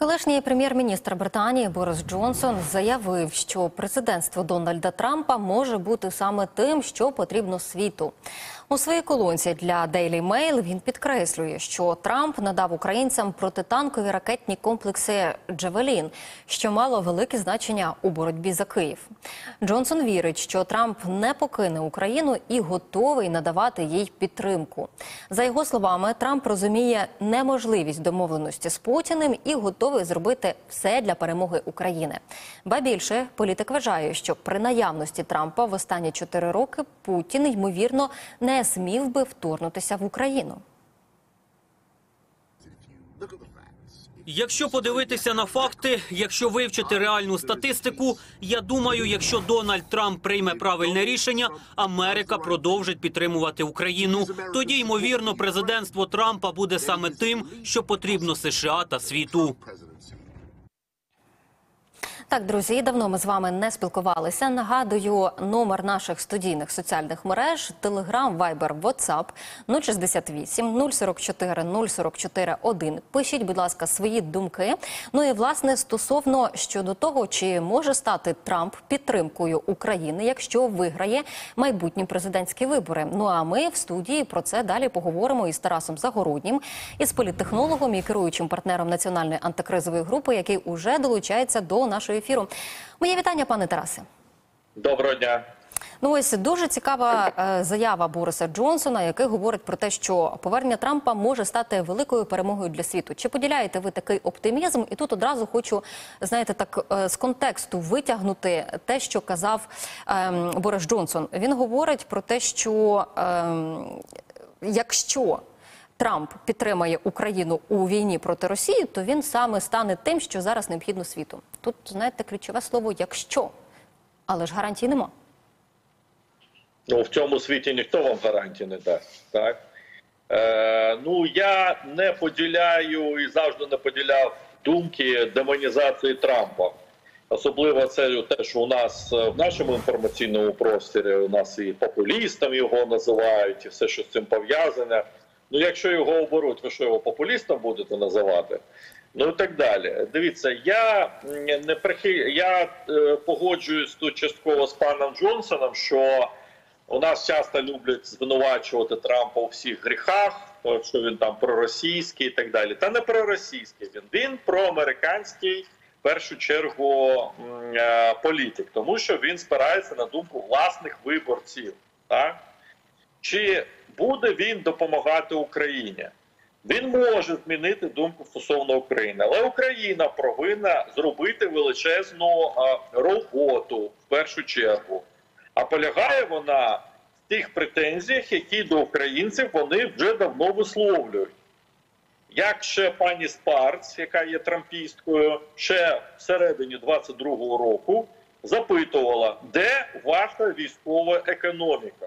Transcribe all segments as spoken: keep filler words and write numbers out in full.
Колишній прем'єр-міністр Британії Борис Джонсон заявив, що президентство Дональда Трампа може бути саме тим, що потрібно світу. У своїй колонці для Daily Mail він підкреслює, що Трамп надав українцям протитанкові ракетні комплекси «Джавелін», що мало велике значення у боротьбі за Київ. Джонсон вірить, що Трамп не покине Україну і готовий надавати їй підтримку. За його словами, Трамп розуміє неможливість домовленості з Путіним і готовий зробити все для перемоги України. Ба більше, політик вважає, що при наявності Трампа в останні чотири роки Путін, ймовірно, не змів би вторгнутися в Україну. Якщо подивитися на факти, якщо вивчити реальну статистику, я думаю, якщо Дональд Трамп прийме правильне рішення, Америка продовжить підтримувати Україну. Тоді, ймовірно, президентство Трампа буде саме тим, що потрібно США та світу. Так, друзі, давно ми з вами не спілкувалися. Нагадую, номер наших студійних соціальних мереж, Телеграм, Вайбер, Ватсап нуль шістдесят вісім нуль сорок чотири нуль сорок чотири один. Пишіть, будь ласка, свої думки. Ну і, власне, стосовно щодо того, чи може стати Трамп підтримкою України, якщо виграє майбутні президентські вибори. Ну а ми в студії про це далі поговоримо із Тарасом Загороднім, із політтехнологом і керуючим партнером Національної антикризової групи, який уже долучається до нашої ефіру. Моє вітання, пане Тарасе. Доброго дня. Ну ось дуже цікава е, заява Бориса Джонсона, який говорить про те, що повернення Трампа може стати великою перемогою для світу. Чи поділяєте ви такий оптимізм? І тут одразу хочу, знаєте, так е, з контексту витягнути те, що казав е, Борис Джонсон. Він говорить про те, що е, якщо Трамп підтримає Україну у війні проти Росії, то він саме стане тим, що зараз необхідно світу. Тут, знаєте, ключове слово «якщо». Але ж гарантій нема. Ну, в цьому світі ніхто вам гарантій не дасть, так? Е, ну, я не поділяю і завжди не поділяв думки демонізації Трампа. Особливо це те, що у нас в нашому інформаційному просторі, у нас і популістом його називають, і все, що з цим пов'язане. Ну, якщо його оберуть, ви що, його популістом будете називати? Ну і так далі. Дивіться, я не прихи... я е, погоджуюсь тут частково з паном Джонсоном, що у нас часто люблять звинувачувати Трампа у всіх гріхах, що він там проросійський і так далі. Та не проросійський він, він проамериканський, в першу чергу, е, політик, тому що він спирається на думку власних виборців, так? Чи буде він допомагати Україні? Він може змінити думку стосовно України, але Україна повинна зробити величезну а, роботу в першу чергу. А полягає вона в тих претензіях, які до українців вони вже давно висловлюють. Як ще пані Спарц, яка є трампісткою, ще всередині двадцять другого року запитувала, де ваша військова економіка?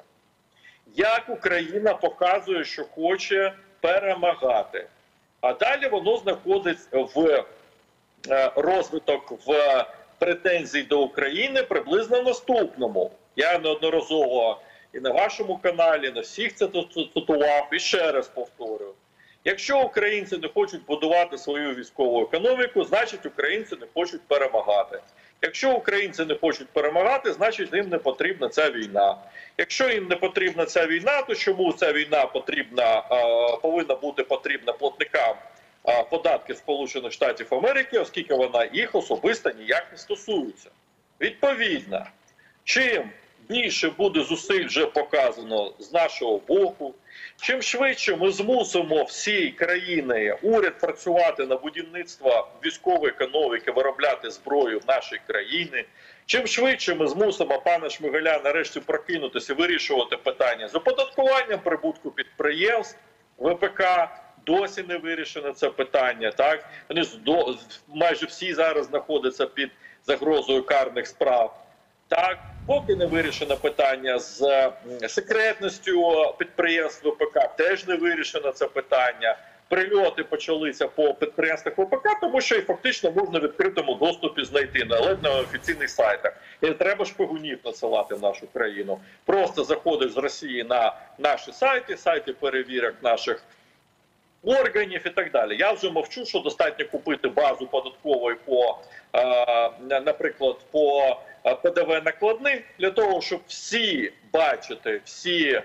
Як Україна показує, що хоче перемагати. А далі воно знаходиться в розвиток в претензій до України приблизно наступному. Я неодноразово і на вашому каналі, на всіх це цитував, і ще раз повторюю. Якщо українці не хочуть будувати свою військову економіку, значить українці не хочуть перемагати. Якщо українці не хочуть перемагати, значить їм не потрібна ця війна. Якщо їм не потрібна ця війна, то чому ця війна потрібна, повинна бути потрібна платникам податків Сполучених Штатів Америки, оскільки вона їх особисто ніяк не стосується. Відповідно, чим більше буде зусиль вже показано з нашого боку, чим швидше ми змусимо всі країни, уряд працювати на будівництво військової економіки, виробляти зброю в нашій країні, чим швидше ми змусимо пана Шмигаля нарешті прокинутися, вирішувати питання з оподаткуванням прибутку підприємств, ВПК, досі не вирішено це питання, так? Вони майже всі зараз знаходяться під загрозою карних справ. Так, поки не вирішено питання з секретністю підприємств ВПК, теж не вирішено це питання. Прильоти почалися по підприємствах ВПК, тому що їх фактично можна в відкритому доступі знайти, але на офіційних сайтах. І не треба шпигунів насилати в нашу країну. Просто заходиш з Росії на наші сайти, сайти перевірок наших органів і так далі. Я вже мовчу, що достатньо купити базу податкової по, наприклад, по Пе Де Ве накладних, для того, щоб всі бачити, всі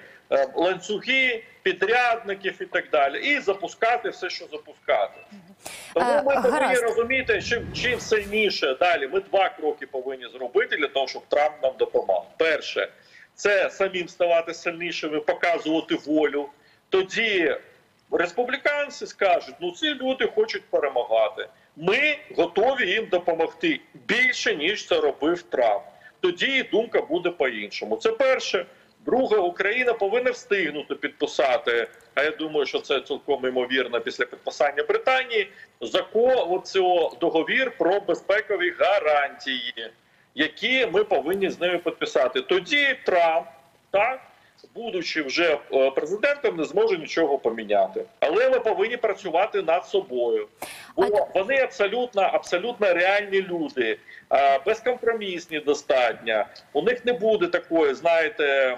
ланцюги, підрядників і так далі, і запускати все, що запускати. Тому ми повинні розуміти, чим, чим сильніше далі. Ми два кроки повинні зробити для того, щоб Трамп нам допомагав. Перше, це самим ставати сильнішими, показувати волю. Тоді республіканці скажуть, ну ці люди хочуть перемагати. Ми готові їм допомогти більше, ніж це робив Трамп. Тоді думка буде по-іншому. Це перше. Друге, Україна повинна встигнути підписати, а я думаю, що це цілком ймовірно після підписання Британії, закон, оцього договір про безпекові гарантії, які ми повинні з ними підписати. Тоді Трамп, так, будучи вже президентом, не зможе нічого поміняти. Але ми повинні працювати над собою. Бо вони абсолютно, абсолютно реальні люди, безкомпромісні достатньо. У них не буде такої, знаєте,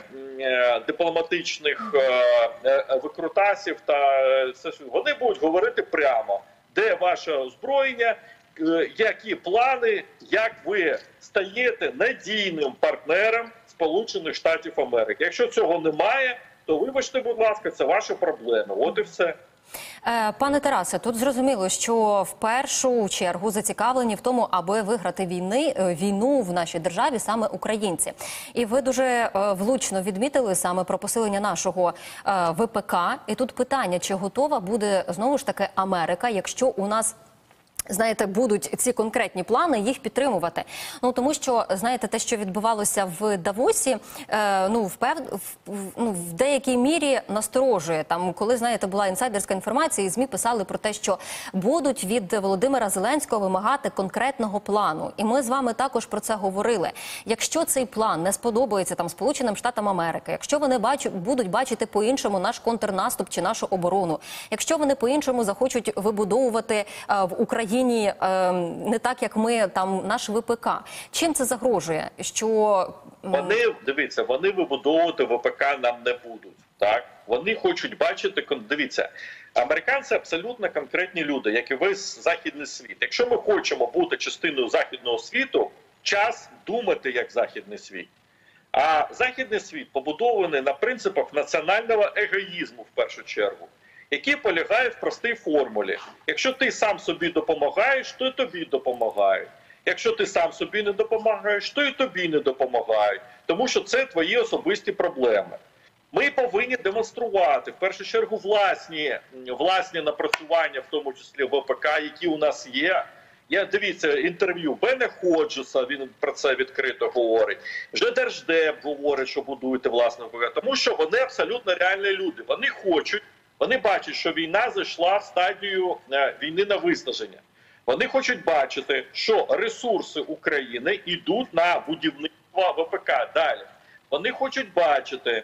дипломатичних викрутасів. Та вони будуть говорити прямо, де ваше озброєння, які плани, як ви стаєте надійним партнером Сполучених Штатів Америки. Якщо цього немає, то вибачте, будь ласка, це ваша проблема. От і все. Пане Тарасе, тут зрозуміло, що в першу чергу зацікавлені в тому, аби виграти війни, війну в нашій державі саме українці. І ви дуже влучно відмітили саме про посилення нашого Ве Пе Ка. І тут питання, чи готова буде знову ж таки Америка, якщо у нас, знаєте, будуть ці конкретні плани, їх підтримувати. Ну, тому що, знаєте, те, що відбувалося в Давосі, е, ну, в, пев... в, ну, в деякій мірі насторожує. Там, коли, знаєте, була інсайдерська інформація, і ЗМІ писали про те, що будуть від Володимира Зеленського вимагати конкретного плану. І ми з вами також про це говорили. Якщо цей план не сподобається там Сполученим Штатам Америки, якщо вони бачу... будуть бачити по-іншому наш контрнаступ чи нашу оборону, якщо вони по-іншому захочуть вибудовувати е, в Україні не так, як ми, там, наш Ве Пе Ка. Чим це загрожує? Що... Вони, дивіться, вони вибудовувати Ве Пе Ка нам не будуть. Так? Вони хочуть бачити, дивіться, американці абсолютно конкретні люди, як і весь західний світ. Якщо ми хочемо бути частиною західного світу, час думати як західний світ. А західний світ побудований на принципах національного егоїзму, в першу чергу, які полягають в простій формулі. Якщо ти сам собі допомагаєш, то й тобі допомагають. Якщо ти сам собі не допомагаєш, то й тобі не допомагають. Тому що це твої особисті проблеми. Ми повинні демонструвати, в першу чергу, власні, власні напрацювання, в тому числі Ве Пе Ка, які у нас є. Я, дивіться, інтерв'ю Бена Ходжеса, він про це відкрито говорить. Вже Держдеп говорить, що будуєте власне Ве Пе Ка. Тому що вони абсолютно реальні люди. Вони хочуть, вони бачать, що війна зайшла в стадію війни на виснаження. Вони хочуть бачити, що ресурси України йдуть на будівництво Ве Пе Ка далі. Вони хочуть бачити,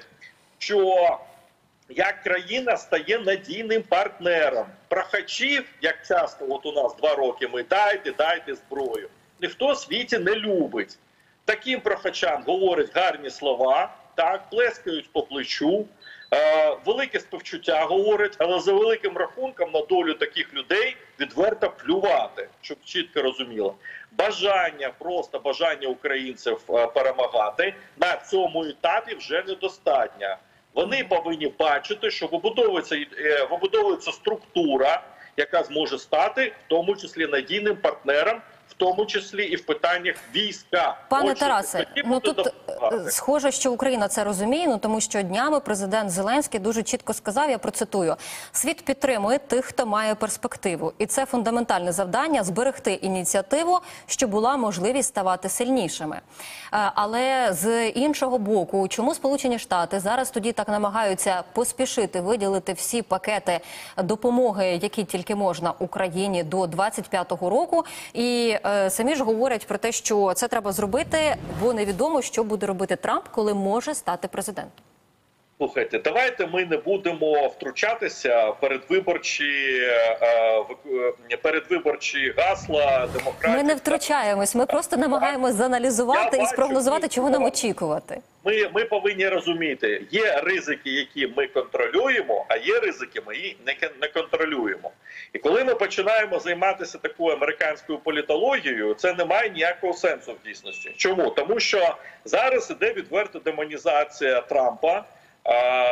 що як країна стає надійним партнером. Прохачів, як часто от у нас два роки ми дайте, дайте зброю, ніхто в світі не любить. Таким прохачам говорять гарні слова, так, плескають по плечу, е, велике співчуття говорять, але за великим рахунком на долю таких людей відверто плювати, щоб чітко розуміло. Бажання, просто бажання українців е, перемагати на цьому етапі вже недостатньо. Вони повинні бачити, що вибудовується, е, вибудовується структура, яка зможе стати, в тому числі, надійним партнером, в тому числі і в питаннях війська. Пане Отже, Тарасе, ну тут допомагати. Схоже, що Україна це розуміє, ну тому що днями президент Зеленський дуже чітко сказав, я процитую: «Світ підтримує тих, хто має перспективу. І це фундаментальне завдання – зберегти ініціативу, щоб була можливість ставати сильнішими». Але з іншого боку, чому Сполучені Штати зараз тоді так намагаються поспішити виділити всі пакети допомоги, які тільки можна Україні до двадцять п'ятого року, і е, самі ж говорять про те, що це треба зробити, бо невідомо, що буде робити Трамп, коли може стати президентом? Слухайте, давайте ми не будемо втручатися передвиборчі, е, е, передвиборчі гасла демократії. Ми не втручаємось, ми просто намагаємось зааналізувати Я і спрогнозувати, бачу, чого нам очікувати. Ми, ми повинні розуміти, є ризики, які ми контролюємо, а є ризики, ми їх не, не контролюємо. І коли ми починаємо займатися такою американською політологією, це не має ніякого сенсу в дійсності. Чому? Тому що зараз іде відверта демонізація Трампа, а,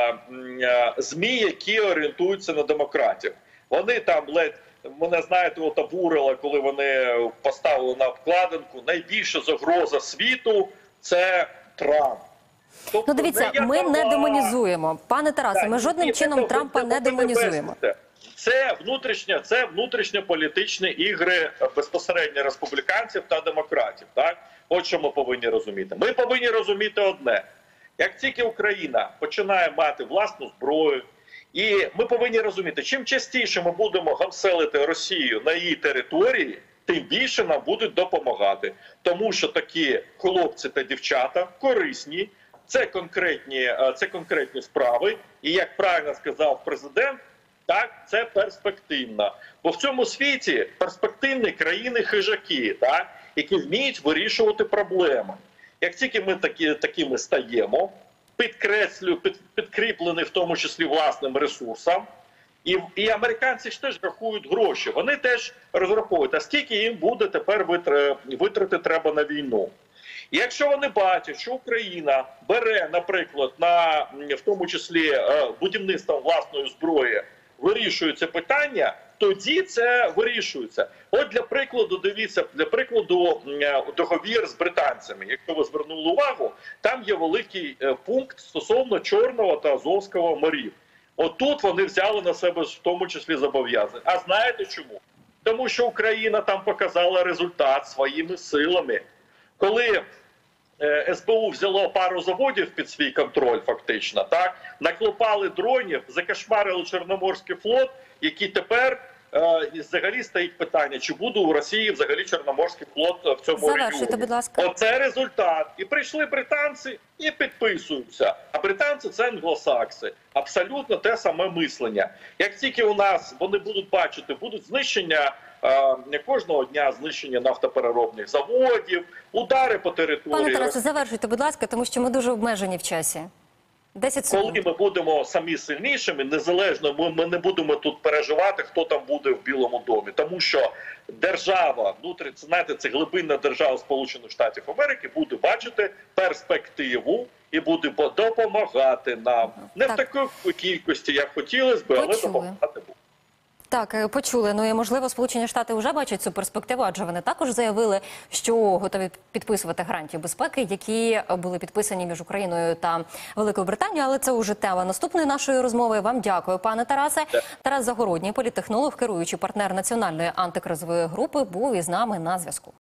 а, ЗМІ, які орієнтуються на демократів. Вони там ледь, мене, знаєте, от обурило, коли вони поставили на обкладинку, найбільша загроза світу – це Трамп. Тобто, Ну, дивіться, ми не демонізуємо. Пане Тарасе, ми жодним чином Трампа не демонізуємо. Це внутрішня, це внутрішньополітичні ігри безпосередньо республіканців та демократів. Так? От що ми повинні розуміти. Ми повинні розуміти одне. Як тільки Україна починає мати власну зброю, і ми повинні розуміти, чим частіше ми будемо гамселити Росію на її території, тим більше нам будуть допомагати. Тому що такі хлопці та дівчата корисні, це конкретні, це конкретні справи. І як правильно сказав президент, так, це перспективно. Бо в цьому світі перспективні країни-хижаки, так, які вміють вирішувати проблеми. Як тільки ми такі, такими стаємо, підкреслю, під, підкріплені в тому числі власним ресурсом, і, і американці ж теж рахують гроші. Вони теж розраховують, а скільки їм буде тепер витрати треба на війну. І якщо вони бачать, що Україна бере, наприклад, на, в тому числі будівництвом власної зброї, вирішує це питання, тоді це вирішується. От для прикладу, дивіться, для прикладу договір з британцями. Якщо ви звернули увагу, там є великий пункт стосовно Чорного та Азовського морів. От тут вони взяли на себе в тому числі зобов'язання. А знаєте чому? Тому що Україна там показала результат своїми силами. Коли С Б У взяло пару заводів під свій контроль, фактично, так, наклепали дронів, закошмарили Чорноморський флот, який тепер е, взагалі стоїть питання, чи буде у Росії взагалі Чорноморський флот в цьому регіоні. Завершуйте, будь ласка. Оце результат. І прийшли британці і підписуються. А британці – це англосакси. Абсолютно те саме мислення. Як тільки у нас вони будуть бачити, будуть знищення, не кожного дня знищення нафтопереробних заводів, удари по території. Пане Тарасе, завершуйте, будь ласка, тому що ми дуже обмежені в часі. десять секунд. Коли ми будемо самі сильнішими, незалежно, ми, ми не будемо тут переживати, хто там буде в Білому домі. Тому що держава, внутрі, знаєте, це глибинна держава Сполучених Штатів Америки, буде бачити перспективу і буде допомагати нам. Не так. в такій кількості, як хотілося б, але Почули. допомагати буде. Так, почули. Ну і, можливо, Сполучені Штати вже бачать цю перспективу, адже вони також заявили, що готові підписувати гарантії безпеки, які були підписані між Україною та Великою Британією. Але це уже тема наступної нашої розмови. Вам дякую, пане Тарасе. Так. Тарас Загородній, політтехнолог, керуючий партнер Національної антикризової групи, був із нами на зв'язку.